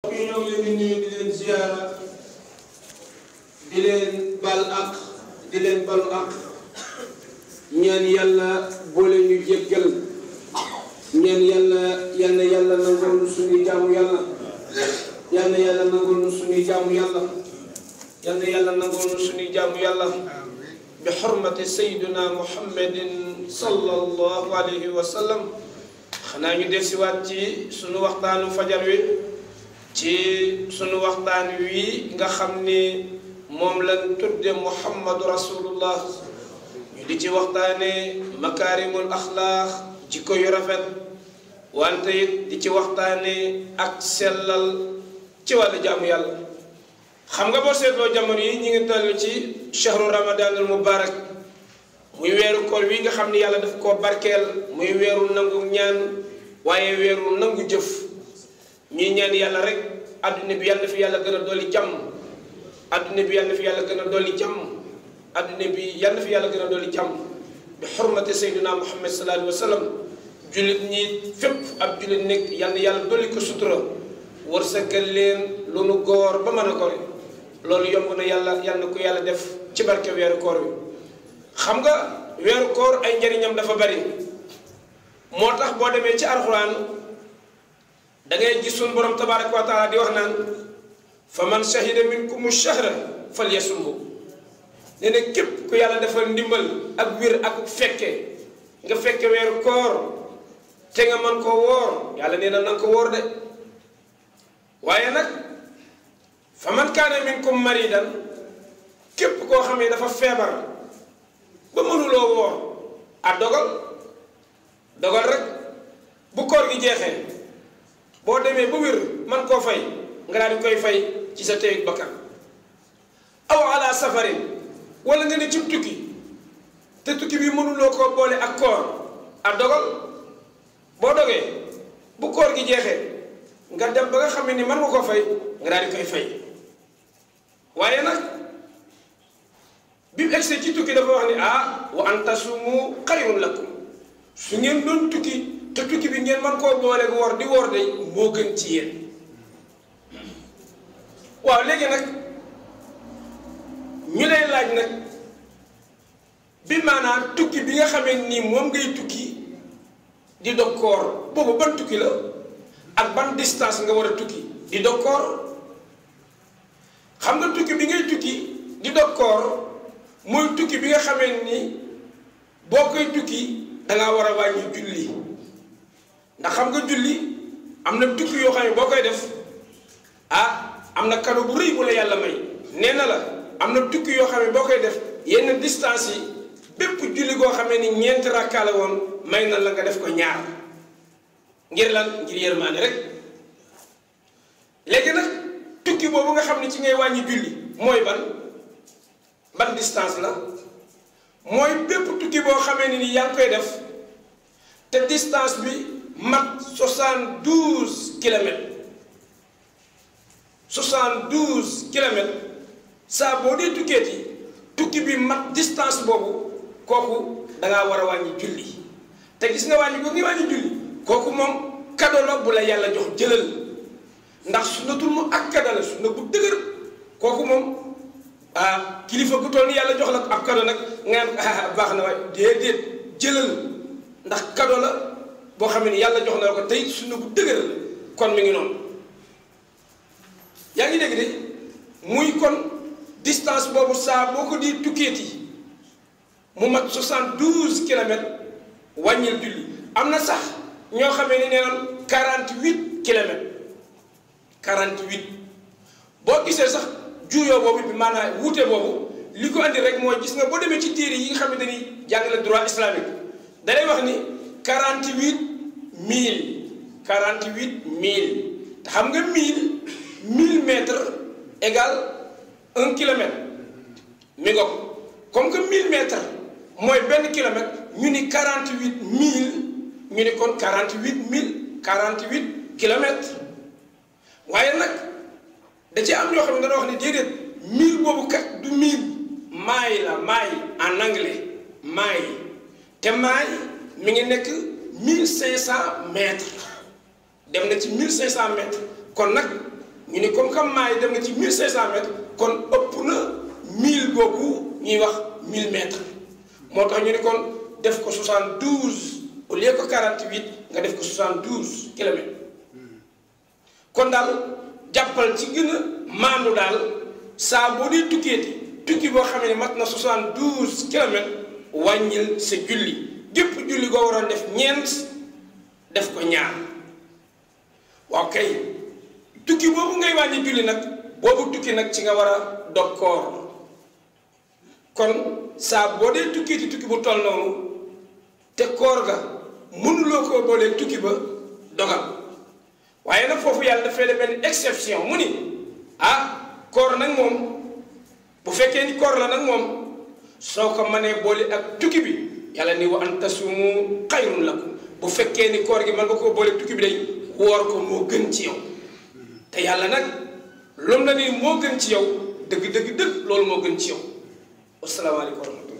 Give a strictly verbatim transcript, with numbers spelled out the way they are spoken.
yi ñoo ngi leen di nuyu di leen ziyaara di leen bal ak di leen balu ak ñaan yàlla boole ñu jéggal ñaan yàlla yal na yàlla nangul nu suñuy jaamu yàlla yal na yàlla nangul nu suñuy jaamu yàlla yal na yàlla nangul nu suñuy jaamu yàlla bi xurmati sayyidina muhammadin sallallahu alayhi wa sallam. xanaa ñu dellusiwaat ci sunu waxtaanu fajar wi ci sunu waxtaan wi nga xam ni moom lañ tudde muhammadu rasulullah ñu di ci waxtaane makaarimul axlaax jikko yu rafet wante it di ci waxtaane ak sellal ci wàllu jaamu yàlla. xam nga boo seetloo jamono yi ñu ngi toll ci shahru ramadanul mubarak muy weeru koor wi nga xam ni yàlla daf koo barkeel muy weeru nangu ñaan waaye weeru nangu jëf ñuy ñaan yàlla rek adduna bi yàlla na fi yàlla gën a dolli jàmm adduna bi yàlla na fi yàlla gën a dolli jàmm adduna bi yàlla na fi yàlla gën a dolli jàmm bi xurmate sayyidina muhammad sallallahu alayhi wa sallam. jullit ñi fépp ab jullit nekk yàlla na yàlla dolli ko sutura wërsëgal leen lu nu góor ba mën a gore loolu yomb na yàlla yàlla na ko yàlla def ci barke weeru koor wi. xam nga weeru koor ay njariñam dafa bari moo tax boo demee ci alxuraan da ngay gis suñu borom tabaraka wa taala di wax naan fa man shahida minkumu shahra falyasumhu nee na képp ku yàlla defal ndimbal ak wér ak fekke nga fekke weeru koor te nga mën koo woor yàlla nee na nanga ko woor de. waaye nag fa man kaana minkum maridan képp koo xam ne dafa feebar ba mënuloo woor a dogal dogal rek bu koor gi jeexee boo demee ba wér man koo fay nga daal di koy fay ci sa téeg bakkan. aw ala safarin wala nga ne ci tukki te tukki bi mënuloo koo boole ak koor a dogal boo dogee bu koor gi jeexee nga dem ba nga xam ne ni man nga koo fay nga daal di koy fay. waaye nag bi mu egsee ci tukki dafa wax ni ah wa an tasumu xayrun lakum su ngeen doon tukki te tukki bi ngeen man koo boole woor di woor de moo gën ci yéen. waaw léegi nag ñu lay laaj nag bi maanaam tukki bi nga xamee nii moom ngay tukki di dog koor boobu ban tukki la ak ban distance nga war a tukki di dog koor. xam nga tukki bi ngay tukki di dog koor mooy tukki bi nga xamee ni boo koy tukki dangaa war a wàññi julli ndax xam nga julli am na tukki yoo xam ne boo koy def ah am na cadeau bu rëy bu la yàlla may. nee na la am na tukki yoo xam ne boo koy def yenn distance yi bépp julli goo xamee ni ñeenti rakkaa la woon may na la nga def ko ñaar ngir lan ngir yërmaane rek. léegi nag tukki boobu nga xam ne ci ngay wàññi julli mooy ban ban distance la mooy bépp tukki boo xamee ni yaa ngi koy def te distance bi mat soixante-douze kilomètres soixante-douze kilomètres saa boo dee tukkeeti tukki bi mat distance boobu kooku dangaa war a wàññi julli te gis nga wàññi ko ngi wàññi julli kooku moom cadeau la bu la yàlla jox jëlal ndax sunnatul mu akkada la sunna bu dëgër kooku moom ah kilifa gu toll ni yàlla jox la ab cadeau nag nga ah baax na waaye déedéet jëlal ndax cadeau la boo xam ne yàlla jox na la ko tey sunna bu dëgër la kon mi ngi noonu. yaa ngi dégg de muy kon distance boobu saa boo ko di tukkeeti mu mat soixante-douze kilomètres wàññil julli am na sax ñoo xamee ni nee naan quarante-huit kilomètres. quarante-huit boo gisee sax juuyoo boobu bi maanaam wuute boobu li ko andi rek mooy gis nga boo demee ci téere yi nga xam ne dañuy jàngale droit islamique da lay wax ni quarante-huit mille quarante-huit mille te xam nga mille mille mètres égale un kilomètre mi ngo comme que mille mètres mooy benn kilomètre ñu ni quarante-huit mille ñu ni kon quarante-huit mille quarante-huit kilomètres. waaye nag da ci am ñoo xam ne dana wax ne déedéet mille boobu kat du mille maille la maille en anglais maille te maille mi ngi nekk mille cinq cent mètres dem na ci mille cinq cent mètres kon nag ñu ni comme xam maa yi dem na ci mille cinq cent mètres kon ëpp na mille boobu ñuy wax mille mètres moo tax ñu ni kon def ko soixante-douze au lieu que quarante-huit nga def ko soixante-douze kilomètres kon daal jàppal ci gën a maandu daal saa boo dee tukkeeti tukki boo xam ne mat na soixante-douze kilomètres wàññil sa julli gépp julli goo waroon def ñeent def ko ñaar waaw kay tukki boobu ngay wàññi julli nag boobu tukki nag ci nga war a dog koor kon saa boo dee tukkeeti tukki bu toll noonu te koor ga mënuloo koo boolee tukki ba dogal waaye nag foofu yàlla dafay def benn exception mu ni ah koor nag moom bu fekkee ni koor la nag moom soo ko mënee boole ak tukki bi yàlla ni wa an tasumu xayrun lakum bu fekkee ni koor gi mën nga koo boole tukki bi day woor ko moo gën ci yow te yàlla nag loolu la ni moo gën ci yow dëgg dëgg dëgg loolu moo gën ci yow asalaamaaleykum wa rahmatullah